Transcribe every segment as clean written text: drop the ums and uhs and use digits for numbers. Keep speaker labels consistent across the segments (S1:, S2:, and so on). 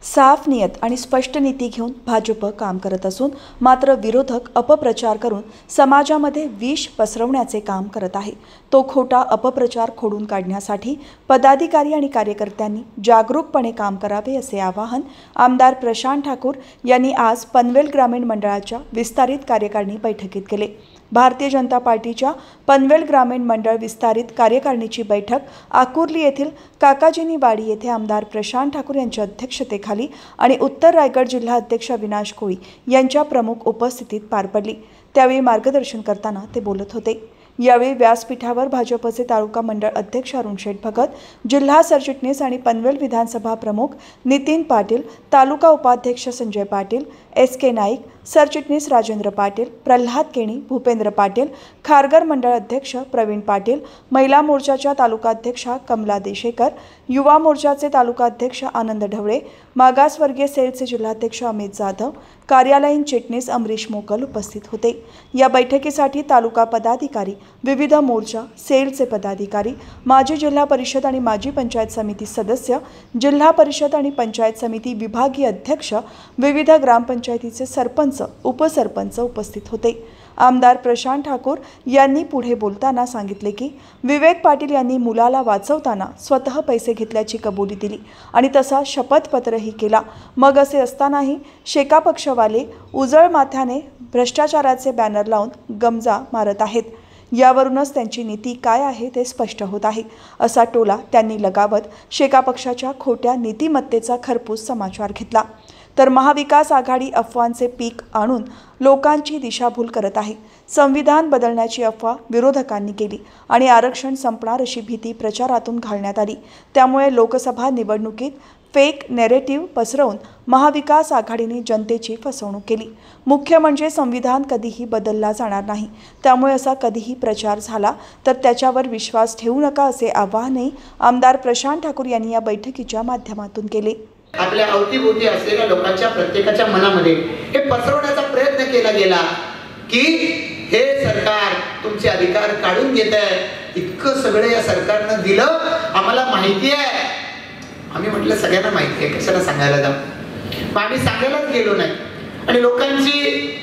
S1: साफ नियत आणि स्पष्ट नीती घेऊन भाजप काम करत असून मात्र विरोधक अपप्रचार करून समाजामध्ये विष पसरवण्याचे काम करत आहे। तो खोटा अपप्रचार खोडून काढण्यासाठी पदाधिकारी आणि कार्यकर्त्यांनी जागरूकपणे काम करावे असे आवाहन आमदार प्रशांत ठाकूर यांनी आज पनवेल ग्रामीण मंडळाच्या विस्तारित कार्यकारिणी बैठकीत केले। भारतीय जनता पार्टीच्या पनवेल ग्रामीण मंडळ विस्तारित कार्यकारिणीची बैठक आकुर्ली येथील काकाजीनी वाडी येथे आमदार प्रशांत ठाकूर यांच्या अध्यक्षतेखाली आणि उत्तर रायगड जिल्हा अध्यक्ष अविनाश कोळी यांच्या प्रमुख उपस्थितीत पार पडली। त्यावेळी मार्गदर्शन करताना ते बोलत होते। यावेळी व्यासपीठावर भाजपचे तालुका मंडळ अध्यक्ष अरुण शेठ भगत, जिल्हा सरचिटणीस आणि पनवेल विधानसभा प्रमुख नितीन पाटील, तालुका उपाध्यक्ष संजय पाटील, SK नाईक, सरचिटणीस राजेंद्र पाटील, प्रल्हाद केणी, भूपेंद्र पाटील, खारघर मंडळ अध्यक्ष प्रवीण पाटील, महिला मोर्चाच्या तालुका अध्यक्षा कमला देशेकर, युवा मोर्चाचे तालुका अध्यक्ष आनंद ढवळे, मागासवर्गीय सेलचे जिल्हाध्यक्ष अमित जाधव, कार्यालयीन चिटणीस अमरीश मोकल उपस्थित होते। या बैठकीसाठी तालुका पदाधिकारी, विविध मोर्चा सेलचे पदाधिकारी, माजी जिल्हा परिषद आणि माजी पंचायत समिती सदस्य, जिल्हा परिषद आणि पंचायत समिती विभागीय अध्यक्ष, विविध ग्रामपंचायतीचे सरपंच, उपसरपंच उपस्थित होते। आमदार प्रशांत ठाकूर यांनी पुढे बोलताना सांगितले की विवेक पाटील यांनी मुलाला वाचवताना स्वतः पैसे घेतल्याची कबुली दिली आणि तसा शपथपत्रही केला। मग असे असतानाही शेका पक्षवाले उजळ माथ्याने भ्रष्टाचाराचे बॅनर लावून गमजा मारत आहेत। यावरूनच त्यांची नीती काय आहे ते स्पष्ट होत आहे, असा टोला त्यांनी लगावत शेका पक्षाच्या खोट्या नीतिमत्तेचा खरपूस समाचार घेतला। तर महाविकास आघाडी अफवांचे पीक आणून लोकांची दिशाभूल करत आहे। संविधान बदलण्याची अफवा विरोधकांनी केली आणि आरक्षण संपणार अशी भीती प्रचारातून घालण्यात आली। त्यामुळे लोकसभा निवडणुकीत फेक नॅरेटिव्ह पसरवून महाविकास आघाडीने जनतेची फसवणूक केली। मुख्य म्हणजे संविधान कधीही बदलला जाणार नाही, त्यामुळे असा कधीही प्रचार झाला तर त्याच्यावर विश्वास ठेवू नका असे आवाहनही आमदार प्रशांत ठाकूर यांनी या बैठकीच्या माध्यमातून केले।
S2: आपल्या अवतीभोवती असलेल्या लोकांच्या प्रत्येकाच्या मनामध्ये हे पसरवण्याचा प्रयत्न केला गेला की हे सरकार तुमचे अधिकार काढून घेत आहे, इतकं सगळं या सरकारनं दिलं, आम्हाला माहिती आहे। आम्ही म्हटलं सगळ्यांना माहिती आहे, कशाला सांगायला जाऊ, मग आम्ही सांगायलाच गेलो नाही। आणि लोकांची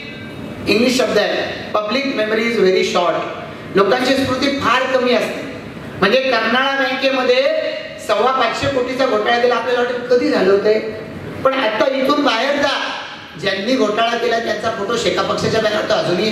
S2: इंग्लिश शब्द आहे public memory is very short, लोकांची स्मृती फार कमी असते। म्हणजे कर्नाळा बँकेमध्ये 525 कोटीचा घोटाळा केला, आपल्याला वाटतं कधी झालं होते, पण आता इथून बाहेर जा, ज्यांनी घोटाळा केला त्यांचा फोटो शेका पक्षाच्या बॅनर तर अजूनही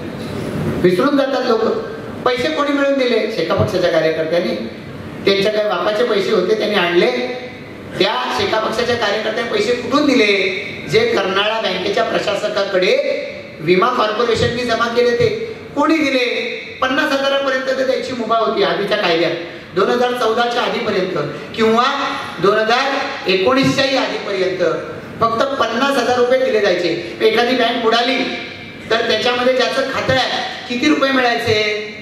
S2: विसरून जातात लोक। पैसे कोणी मिळून दिले? शेका पक्षाच्या कार्यकर्त्यांनी, त्यांच्या काही बापाचे पैसे होते त्यांनी आणले, त्या शेका पक्षाच्या कार्यकर्त्यांनी पैसे कुठून दिले? जे कर्नाळा बँकेच्या प्रशासकाकडे विमा कॉर्पोरेशननी जमा केले ते कोणी दिले? 50,000 पर्यंत त्याची मुभा होती आधीच्या कायद्यात, 2014च्या आधीपर्यंत किंवा 2019च्याही आधीपर्यंत फक्त 50,000 रुपये दिले जायचे। एखादी बँक बुडाली तर त्याच्यामध्ये ज्याचं खातं आहे किती रुपये मिळायचे?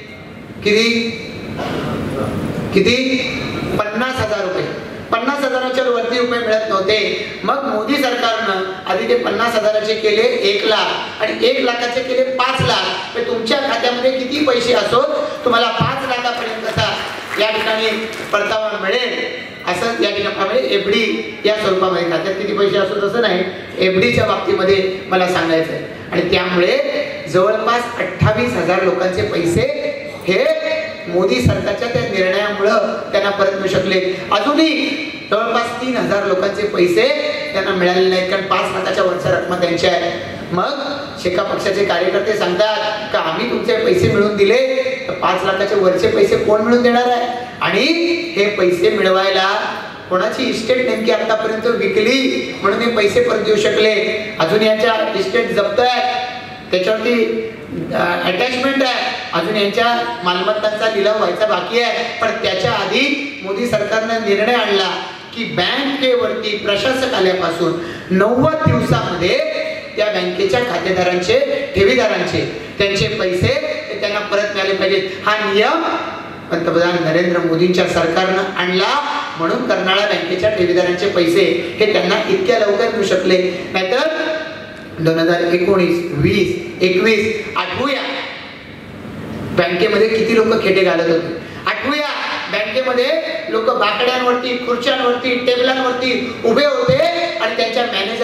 S2: किती 50,000 रुपये। 50,000च्या वरती रुपये मिळत नव्हते। मग मोदी सरकारनं आधी ते 50,000चे केले 1 लाख आणि 1 लाखाचे केले 5 लाख। तुमच्या खात्यामध्ये किती पैसे असो तुम्हाला 5 लाखापर्यंतचा या ठिकाणी परतावा मिळेल, असं या ठिकाणी FD या स्वरूपामध्ये खात्यात किती पैसे असो तसं नाही, FDच्या बाबतीमध्ये मला सांगायचं आहे। आणि त्यामुळे जवळपास 28,000 लोकांचे पैसे हे मोदी सरकारच्या त्या निर्णयामुळे त्यांना परत मिळू शकले। अजूनही जवळपास 3,000 लोकांचे पैसे त्यांना मिळाले नाहीत, कारण 5 लाखाच्या वरच्या रक्कम त्यांच्या आहे। मग शेका पक्षाचे कार्यकर्ते सांगतात का आम्ही तुमचे पैसे मिळवून दिले, तर 5 लाखाचे वरचे पैसे कोण मिळवून देणार आहे? आणि हे पैसे मिळवायला कोणाची इस्टेट नेमकी आतापर्यंत विकली म्हणून हे पैसे परत देऊ शकले? अजून यांच्या इस्टेट जप्त आहे, त्याच्यावरती अटॅचमेंट आहे, अजून यांच्या मालमत्तांचा लिलाव व्हायचा बाकी आहे। पण त्याच्या आधी मोदी सरकारनं निर्णय आणला की बँकेवरती प्रशासक आल्यापासून 90 दिवसामध्ये त्या बँकेच्या खातेदारांचे, ठेवीदारांचे त्यांचे पैसे त्यांना परत मिळाले पाहिजेत। हा नियम पंतप्रधान नरेंद्र मोदींच्या सरकारनं आणला, म्हणून कर्नाळा बँकेच्या ठेवीदारांचे पैसे हे त्यांना इतक्या लवकर मिळू शकले। नाहीतर 2019, 20, 21 आठवूया बँकेमध्ये किती लोक खेटे घालत होते। आठवूया बँकेमध्ये लोक बाकड्यांवरती, खुर्च्यांवरती, टेबलांवरती उभे होते आणि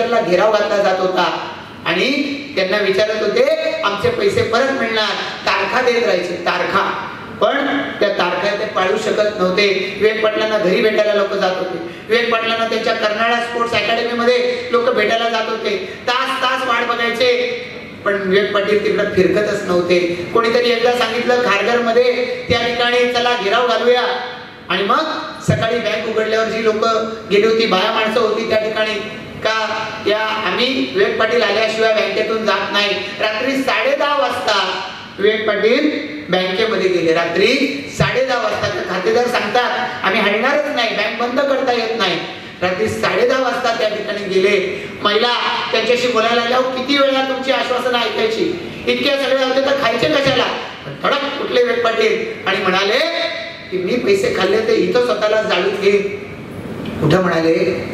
S2: कलेक्टरला घेराव घातला जात होता आणि त्यांना विचारत होते आमचे पैसे परत मिळणार, तारखा देत राहायचे, तारखा. पण त्या तारखा ते पाळू शकत नव्हते. विवेक पाटलांना घरी भेटायला लोक जात होते. विवेक पाटलांना त्यांच्या कर्नाळा स्पोर्ट्स अकॅडमीमध्ये लोक भेटायला जात होते. तास तास वाट बघायचे, पण विवेक पाटील तिकडे फिरकतच नव्हते. कोणीतरी एकदा सांगितलं खारघर मध्ये त्या ठिकाणी चला घेराव घालूया, आणि मग सकाळी बँक उघडल्यावर जी लोक गेली होती, बाया माणसं होती त्या ठिकाणी, का या आम्ही विवेक पाटील आल्याशिवाय बँकेतून जात नाही. रात्री 10:30 वाजता विवेक पाटील बँकेमध्ये गेले. रात्री 10:30 वाजता खातेदार सांगतात आम्ही हलणारच नाही, बँक बंद करता येत नाही. रात्री 10:30 वाजता त्या ठिकाणी गेले. महिला त्यांच्याशी बोलायला लागल्या, किती वेळा तुमची आश्वासनं ऐकायची, इतक्या सगळे होते तर खायचे कशाला. धडक उठले विवेक पाटील आणि म्हणाले की मी पैसे खाल्ले तर इथं स्वतःला जाळून घेईन. कुठं म्हणाले,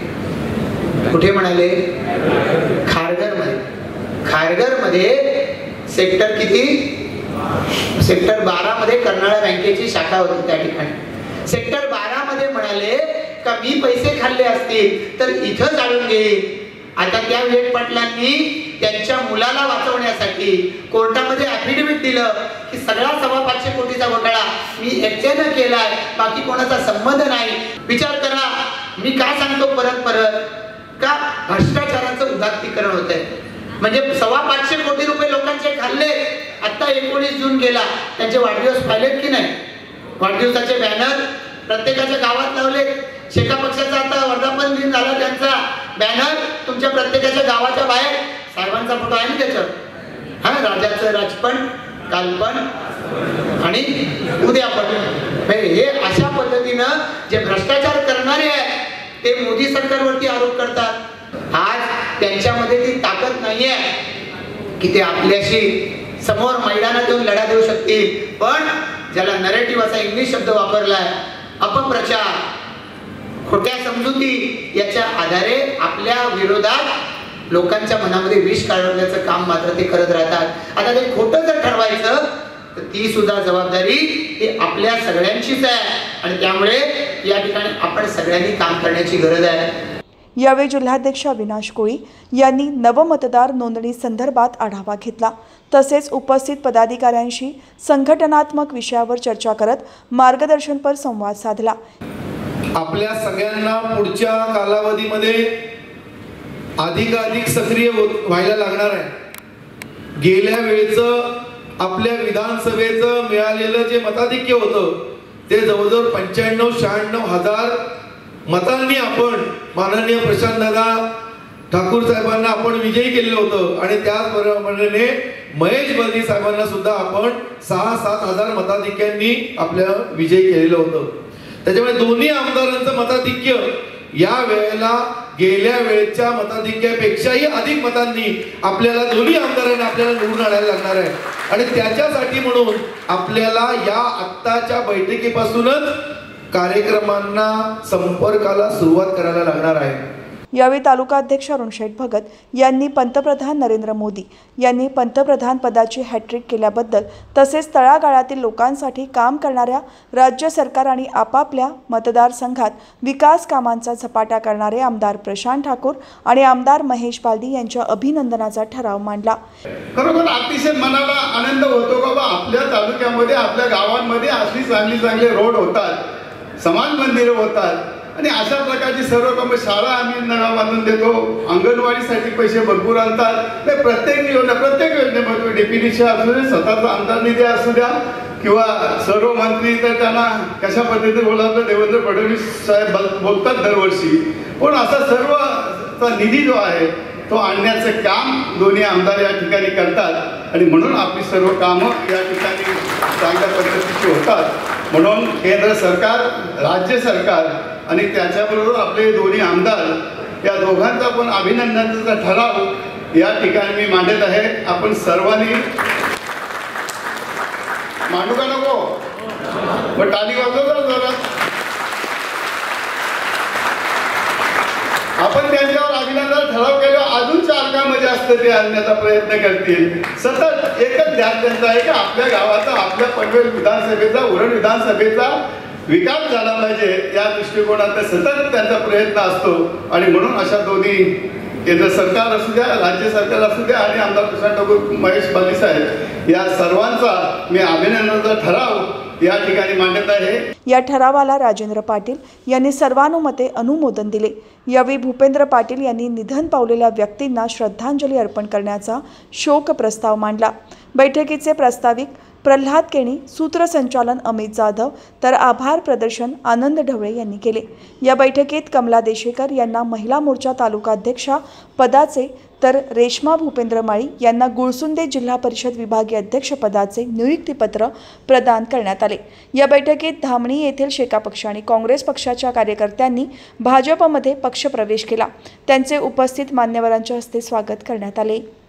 S2: कुठे म्हणाले? खारघर मध्ये. खारघर मध्ये सेक्टर किती? सेक्टर 12 मध्ये कर्नाळा बँकेची शाखा होती त्या ठिकाणी. सेक्टर 12 मध्ये म्हणाले का मी पैसे खाल्ले असतील तर इथं जाळून घेईन. आता त्या विवेक पाटलांनी त्यांच्या मुलाला वाचवण्यासाठी कोर्टामध्ये ऍफिडेव्हिट दिलं की सगळा 525 कोटीचा घोटाळा मी एकट्यानं केलाय, बाकी कोणाचा संबंध नाही. विचार करा, मी काय सांगतो परत परत, का भ्रष्टाचाराचं उदात्तीकरण होतंय. म्हणजे 525 कोटी रुपये लोकांचे खाल्ले. आता 19 जून गेला, त्यांचे वाढदिवस पाहिलेत की नाही? वाढदिवसाचे बॅनर प्रत्येकाच्या गावात लावले. शेका पक्षाचा आता वर्धापन दिन झाला, त्यांचा बॅनर तुमच्या प्रत्येकाच्या गावाच्या बाहेर. साहेबांचा फोटो आहे ना त्याच्यावर, हा, राजाचं राजपण, कालपण आणि उद्या पण. हे अशा पद्धतीनं जे भ्रष्टाचार करणारे आहे ते मोदी सरकारवरती आरोप करतात. आज त्यांच्यामध्ये ती ताकद नाहीये की ते आपल्याशी समोर मैदानात येऊन लढा देऊ शकतील. पण ज्याला नरेटिव्ह असा इंग्लिश शब्द वापरलाय, अपप्रचार, खोट्या समजुती, याच्या आधारे आपल्या विरोधात लोकांच्या मनामध्ये विष काढण्याचं काम मात्र ते करत राहतात. आता ते खोटं जर ठरवायचं तर ती सुद्धा जबाबदारी ही आपल्या सगळ्यांचीच आहे, आणि त्यामुळे या ठिकाणी आपण सगळ्यांनी काम करण्याची गरज आहे.
S1: यावेळी जिल्हाध्यक्ष अविनाश कोळी यांनी नवमतदार नोंदणी संदर्भात आढावा घेतला. तसेच उपस्थित पदाधिकाऱ्यांशी संघटनात्मक विषयावर चर्चा करत मार्गदर्शनपर संवाद साधला.
S3: आपल्या सगळ्यांना पुढच्या कालावधीमध्ये अधिकाधिक सक्रिय व्हायला लागणार आहे. गेल्या वेळेचं आपल्या विधानसभेचं मिळालेलं जे मताधिक्य होतं ते जवळजवळ 95-96 हजार मतांनी आपण माननीय प्रशांतदादा ठाकूर साहेबांना आपण विजयी केलेलं होतं. आणि त्याचप्रमाणे महेश बर्दी साहेबांना सुद्धा आपण 6-7 हजार मताधिक्यांनी आपल्याला विजयी केलेलं होतं. त्याच्यामुळे दोन्ही आमदारांचं मताधिक्य या वेळेला गेल्या वेळेच्या मताधिक्यापेक्षाही अधिक मतांनी आपल्याला दोन्ही आमदारांना आपल्याला निवडून आणायला लागणार आहे. आणि त्याच्यासाठी म्हणून आपल्याला या आत्ताच्या बैठकीपासूनच कार्यक्रमांना संपर्काला सुरुवात करायला लागणार आहे.
S1: यावेळी तालुका अध्यक्ष अरुणशेठ भगत यांनी पंतप्रधान नरेंद्र मोदी यांनी पंतप्रधान पदाची हॅट्रिक केल्याबद्दल, तसेच तळागाळातील लोकांसाठी काम करणाऱ्या राज्य सरकार आणि आपापल्या मतदारसंघात विकास कामांचा झपाटा करणारे आमदार प्रशांत ठाकूर आणि आमदार महेश बालदी यांच्या अभिनंदनाचा ठराव मांडला.
S4: खरोखर अतिशय मनाला आनंद होतो बाबा, आपल्या तालुक्यामध्ये आपल्या गावांमध्ये अशी चांगले रोड होतात, समाज मंदिरं होतात, आणि अशा प्रकारची सर्व कामं, शाळा आम्ही नव्या बांधून देतो, अंगणवाडीसाठी पैसे भरपूर आणतात. प्रत्येक योजनेमध्ये डीपीडीसी असू दे, स्वतःचा आमदार निधी असू द्या, किंवा सर्व मंत्री तर त्यांना कशा पद्धतीने बोलावतं, देवेंद्र फडणवीस साहेब बोलतात दरवर्षी. पण असा सर्वचा निधी जो आहे तो आणण्याचं काम दोन्ही आमदार या ठिकाणी करतात, आणि म्हणून आपली सर्व कामं या ठिकाणी चांगल्या पद्धतीची होतात. म्हणून केंद्र सरकार, राज्य सरकार आणि त्याच्याबरोबर आपले दोन्ही आमदार या दोघांचा पण अभिनंदनाचा ठराव या ठिकाणी मी मांडत आहे. आपण सर्वांनी मांडू का नको? मग टाळी वाजवतो जरा. आपण त्यांच्यावर अभिनंदन ठराव केल्यावर अजून 4 कामं जास्त ते आणण्याचा प्रयत्न करतील. सतत एकच ध्यान त्यांचं आहे की आपल्या गावाचा, आपल्या पनवेल विधानसभेचा, उरण विधानसभेचा विकास झाला पाहिजे, या दृष्टिकोनात सतत त्यांचा प्रयत्न असतो. आणि म्हणून अशा दोन्ही केंद्र सरकार असू द्या, राज्य सरकार असू द्या आणि आमदार प्रशांत ठाकूर, महेश बाली साहेब या सर्वांचा मी अभिनंदनाचा ठराव या ठिकाणी मांडत आहे.
S1: या ठरावाला राजेंद्र पाटील यांनी सर्वानुमते अनुमोदन दिले. यावेळी भूपेंद्र पाटील यांनी निधन पावलेल्या व्यक्तींना श्रद्धांजली अर्पण करण्याचा शोक प्रस्ताव मांडला. बैठकीचे प्रास्ताविक प्रल्हाद केणी, सूत्रसंचालन अमित जाधव तर आभार प्रदर्शन आनंद ढवळे यांनी केले. या बैठकीत कमला देशेकर यांना महिला मोर्चा तालुका अध्यक्षा पदाचे तर रेश्मा भूपेंद्र माळी यांना गुळसुंदे जिल्हा परिषद विभागीय अध्यक्ष पदाचे नियुक्तीपत्र प्रदान करण्यात आले. या बैठकीत धामणी येथील शेका पक्ष आणि काँग्रेस पक्षाच्या कार्यकर्त्यांनी भाजपमध्ये पक्षप्रवेश केला. त्यांचे उपस्थित मान्यवरांच्या हस्ते स्वागत करण्यात आले.